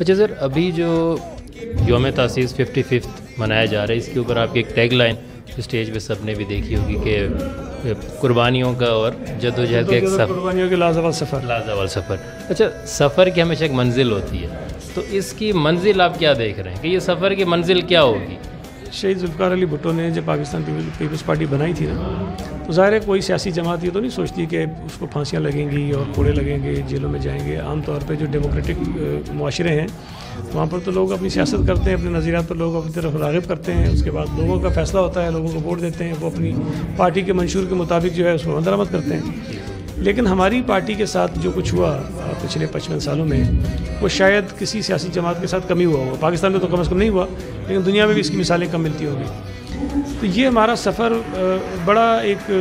اچھا سر، ابھی جو یوم تاسیس 55 منایا جا رہا ہے، اس کے اوپر آپ کی ایک ٹیگ لائن اسٹیج پہ سب نے بھی دیکھی ہوگی کہ قربانیوں کا اور جد و جہد کا ایک سفر، قربانیوں کے لازوال سفر. لازوال سفر. اچھا، سفر کی ہمیشہ ایک منزل ہوتی ہے، تو اس کی منزل آپ کیا دیکھ رہے ہیں کہ یہ سفر کی منزل کیا ہوگی؟ شہید ذوالفقار علی بھٹو نے جب پاکستان پیپلز پارٹی بنائی تھی نا، تو ظاہر ہے کوئی سیاسی جماعت یہ تو نہیں سوچتی کہ اس کو پھانسیاں لگیں گی اور کوڑے لگیں گے، جیلوں میں جائیں گے. عام طور پہ جو ڈیموکریٹک معاشرے ہیں وہاں پر تو لوگ اپنی سیاست کرتے ہیں، اپنے نظریات پر لوگ اپنی طرف راغب کرتے ہیں، اس کے بعد لوگوں کا فیصلہ ہوتا ہے، لوگوں کو ووٹ دیتے ہیں، وہ اپنی پارٹی کے منشور کے مطابق جو ہے اس کو عمل درآمد کرتے ہیں. لیکن ہماری پارٹی کے ساتھ جو کچھ ہوا پچھلے 55 سالوں میں، وہ شاید کسی سیاسی جماعت کے ساتھ کم ہی ہوا ہوگا. پاکستان میں تو کم از کم نہیں ہوا، لیکن دنیا میں بھی اس کی مثالیں کم ملتی ہوگی. تو یہ ہمارا سفر بڑا ایک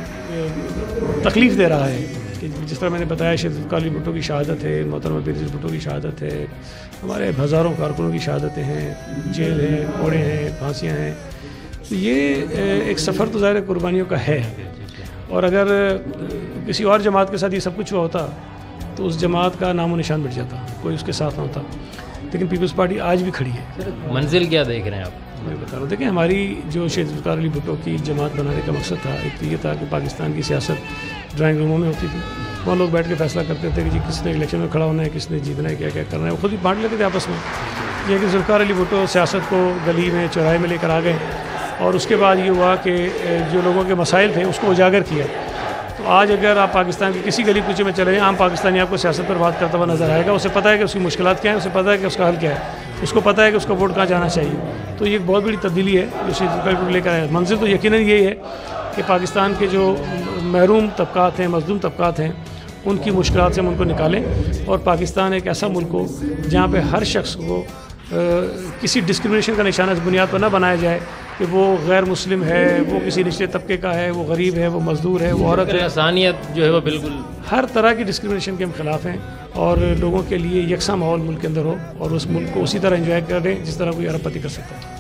تکلیف دے رہا ہے کہ جس طرح میں نے بتایا، شہید ذوالفقار علی بھٹو کی شہادت ہے، محترمہ بینظیر بھٹو کی شہادت ہے، ہمارے ہزاروں کارکنوں کی شہادتیں ہیں، جیل ہیں، کوڑے ہیں، پھانسیاں ہیں. تو یہ ایک سفر تو ظاہر قربانیوں کا ہے. اور اگر کسی اور جماعت کے ساتھ یہ سب کچھ ہوا ہوتا تو اس جماعت کا نام و نشان مٹ جاتا، کوئی اس کے ساتھ نہ ہوتا. لیکن پیپلز پارٹی آج بھی کھڑی ہے. منزل کیا دیکھ رہے ہیں آپ؟ میں بتا رہا ہوں، دیکھیں ہماری جو شہید ذوالفقار علی بھٹو کی جماعت بنانے کا مقصد تھا، ایک تو یہ تھا کہ پاکستان کی سیاست ڈرائنگ روموں میں ہوتی تھی، وہاں لوگ بیٹھ کے فیصلہ کرتے تھے کہ جی کس نے الیکشن میں کھڑا ہونا ہے، کس نے جیتنا ہے، کیا کیا کرنا ہے، وہ خود ہی بانٹ لیتے تھے آپس میں. یہ کہ ذوالفقار علی بھٹو سیاست کو گلی میں چوراہے میں لے کر آ گئے، اور اس کے بعد یہ ہوا کہ جو لوگوں کے مسائل تھے اس کو اجاگر کیا. تو آج اگر آپ پاکستان کے کسی گلی کوچے میں چلے جائیں، عام پاکستانی آپ کو سیاست پر بات کرتا ہوا نظر آئے گا. اسے پتہ ہے کہ اس کی مشکلات کیا ہیں، اسے پتہ ہے کہ اس کا حل کیا ہے، اس کو پتہ ہے کہ اس کا ووٹ کہاں جانا چاہیے. تو یہ ایک بہت بڑی تبدیلی ہے جو شہید ذوالفقار کو لے کر آیا. منزل تو یقیناً یہی ہے کہ پاکستان کے جو محروم طبقات ہیں، مظلوم طبقات ہیں، ان کی مشکلات سے ہم ان کو نکالیں، اور پاکستان ایک ایسا ملک ہو جہاں پہ ہر شخص کو کسی ڈسکرمنیشن کا نشانہ اس بنیاد پر نہ بنایا جائے کہ وہ غیر مسلم ہے، وہ کسی نچلے طبقے کا ہے، وہ غریب ہے، وہ مزدور ہے، وہ عورت ہے. انسانیت جو ہے وہ بالکل ہر طرح کی ڈسکرمنیشن کے ہم خلاف ہیں، اور لوگوں کے لیے یکساں ماحول ملک کے اندر ہو، اور اس ملک کو اسی طرح انجوائے کریں جس طرح کوئی ارب پتی کر سکتا ہے.